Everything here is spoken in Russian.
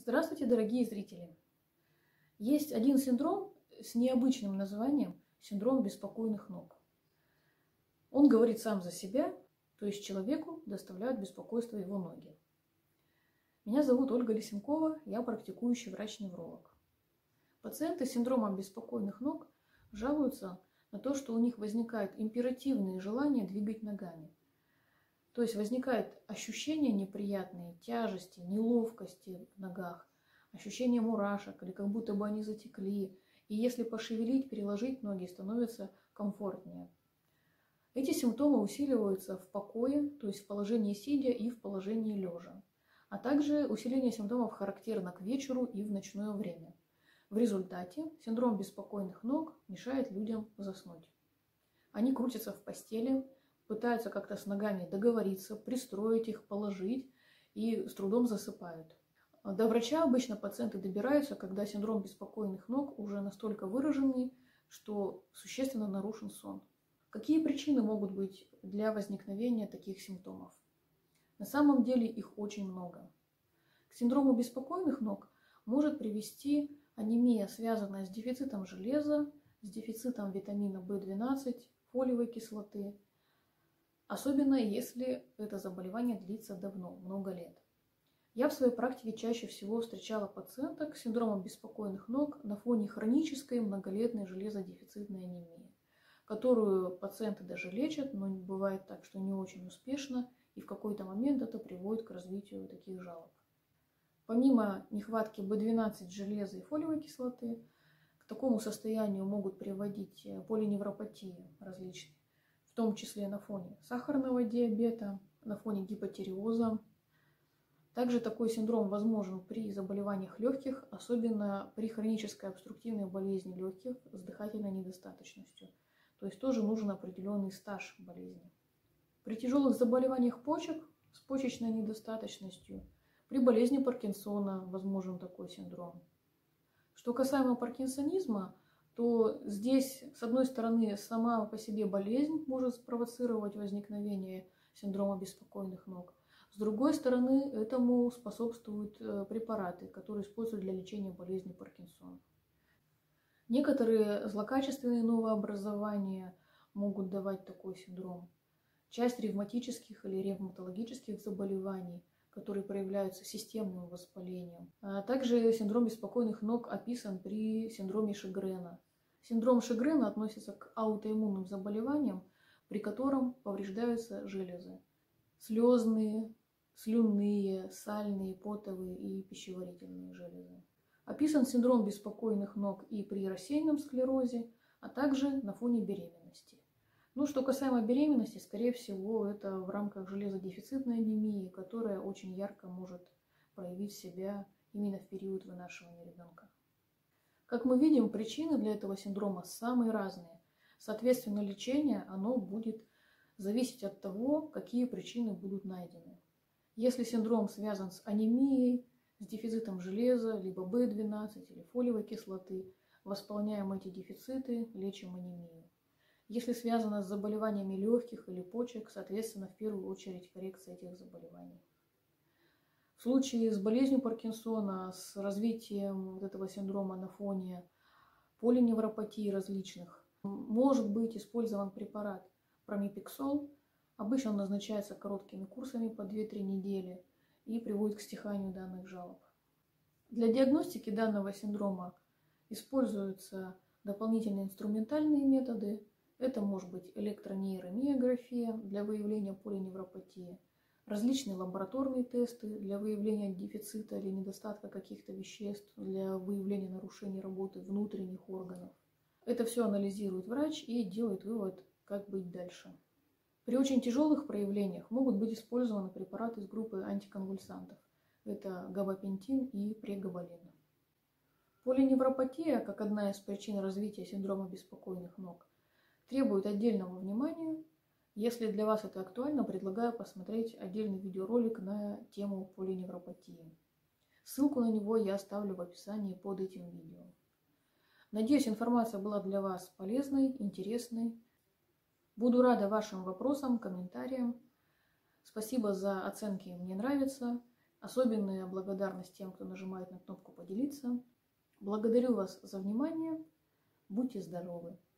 Здравствуйте, дорогие зрители! Есть один синдром с необычным названием – синдром беспокойных ног. Он говорит сам за себя, то есть человеку доставляют беспокойство его ноги. Меня зовут Ольга Лисенкова, я практикующий врач-невролог. Пациенты с синдромом беспокойных ног жалуются на то, что у них возникают императивные желания двигать ногами. То есть возникает ощущение неприятной тяжести, неловкости в ногах, ощущение мурашек или как будто бы они затекли. И если пошевелить, переложить ноги, становится комфортнее. Эти симптомы усиливаются в покое, то есть в положении сидя и в положении лежа. А также усиление симптомов характерно к вечеру и в ночное время. В результате синдром беспокойных ног мешает людям заснуть. Они крутятся в постели, пытаются как-то с ногами договориться, пристроить их, положить и с трудом засыпают. До врача обычно пациенты добираются, когда синдром беспокойных ног уже настолько выраженный, что существенно нарушен сон. Какие причины могут быть для возникновения таких симптомов? На самом деле их очень много. К синдрому беспокойных ног может привести анемия, связанная с дефицитом железа, с дефицитом витамина В12, фолиевой кислоты, особенно если это заболевание длится давно, много лет. Я в своей практике чаще всего встречала пациенток с синдромом беспокойных ног на фоне хронической многолетней железодефицитной анемии, которую пациенты даже лечат, но бывает так, что не очень успешно, и в какой-то момент это приводит к развитию таких жалоб. Помимо нехватки В12, железа и фолиевой кислоты, к такому состоянию могут приводить полиневропатии различные, в том числе на фоне сахарного диабета, на фоне гипотиреоза. Также такой синдром возможен при заболеваниях легких, особенно при хронической обструктивной болезни легких с дыхательной недостаточностью. То есть тоже нужен определенный стаж болезни. При тяжелых заболеваниях почек с почечной недостаточностью, при болезни Паркинсона возможен такой синдром. Что касаемо паркинсонизма, то здесь, с одной стороны, сама по себе болезнь может спровоцировать возникновение синдрома беспокойных ног. С другой стороны, этому способствуют препараты, которые используют для лечения болезни Паркинсона. Некоторые злокачественные новообразования могут давать такой синдром. Часть ревматических или ревматологических заболеваний, которые проявляются системным воспалением. А также синдром беспокойных ног описан при синдроме Шегрена. Синдром Шегрена относится к аутоиммунным заболеваниям, при котором повреждаются железы. Слезные, слюнные, сальные, потовые и пищеварительные железы. Описан синдром беспокойных ног и при рассеянном склерозе, а также на фоне беременности. Что касаемо беременности, скорее всего, это в рамках железодефицитной анемии, которая очень ярко может проявить себя именно в период вынашивания ребенка. Как мы видим, причины для этого синдрома самые разные. Соответственно, лечение оно будет зависеть от того, какие причины будут найдены. Если синдром связан с анемией, с дефицитом железа, либо В12 или фолиевой кислоты, восполняем эти дефициты, лечим анемию. Если связано с заболеваниями легких или почек, соответственно, в первую очередь коррекция этих заболеваний. В случае с болезнью Паркинсона, с развитием этого синдрома на фоне полиневропатии различных, может быть использован препарат промипиксол. Обычно он назначается короткими курсами по 2-3 недели и приводит к стиханию данных жалоб. Для диагностики данного синдрома используются дополнительные инструментальные методы. Это может быть электронейромиография для выявления полиневропатии, различные лабораторные тесты для выявления дефицита или недостатка каких-то веществ, для выявления нарушений работы внутренних органов. Это все анализирует врач и делает вывод, как быть дальше. При очень тяжелых проявлениях могут быть использованы препараты из группы антиконвульсантов. Это габапентин и прегабалин. Полиневропатия, как одна из причин развития синдрома беспокойных ног, требует отдельного внимания. Если для вас это актуально, предлагаю посмотреть отдельный видеоролик на тему полиневропатии. Ссылку на него я оставлю в описании под этим видео. Надеюсь, информация была для вас полезной, интересной. Буду рада вашим вопросам, комментариям. Спасибо за оценки «Мне нравится». Особенная благодарность тем, кто нажимает на кнопку «Поделиться». Благодарю вас за внимание. Будьте здоровы!